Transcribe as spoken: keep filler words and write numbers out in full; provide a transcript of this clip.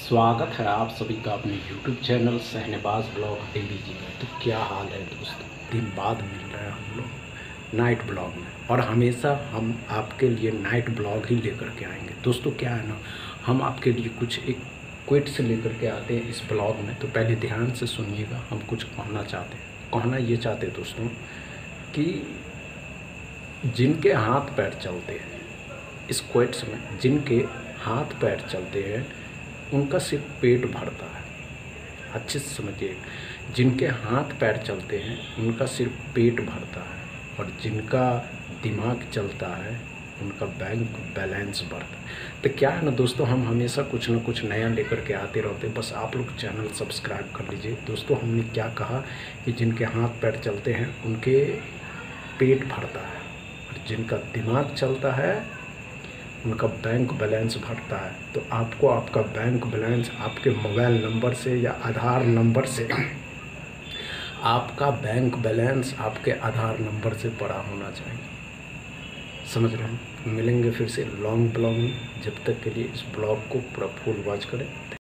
स्वागत है आप सभी का अपने YouTube channel Shahnawaz blog daily जी में। तो क्या हाल है दोस्तों, दिन बाद मिल रहे हैं हम लोग नाइट ब्लॉग में, और हमेशा हम आपके लिए नाइट ब्लॉग ही लेकर के आएंगे। दोस्तों क्या है ना, हम आपके लिए कुछ एक क्विट से लेकर के आते हैं इस ब्लॉग में। तो पहले ध्यान से सुनिएगा, हम कुछ कहना चाहते हैं। कहना ये चाहते हैं दोस्तों कि जिनके हाथ पैर चलते हैं, इस क्विट्स में जिनके हाथ पैर चलते हैं उनका सिर्फ पेट भरता है। अच्छे से समझिए, जिनके हाथ पैर चलते हैं उनका सिर्फ पेट भरता है, और जिनका दिमाग चलता है उनका बैंक बैलेंस बढ़ता है। तो क्या है ना दोस्तों, हम हमेशा कुछ ना कुछ नया लेकर के आते रहते हैं। बस आप लोग चैनल सब्सक्राइब कर लीजिए। दोस्तों हमने क्या कहा कि जिनके हाथ पैर चलते हैं उनके पेट भरता है, और जिनका दिमाग चलता है उनका बैंक बैलेंस भरता है। तो आपको आपका बैंक बैलेंस आपके मोबाइल नंबर से या आधार नंबर से आपका बैंक बैलेंस आपके आधार नंबर से पड़ा होना चाहिए। समझ रहे हैं? मिलेंगे फिर से लॉन्ग ब्लॉग में। जब तक के लिए इस ब्लॉग को पूरा फुल वॉच करें।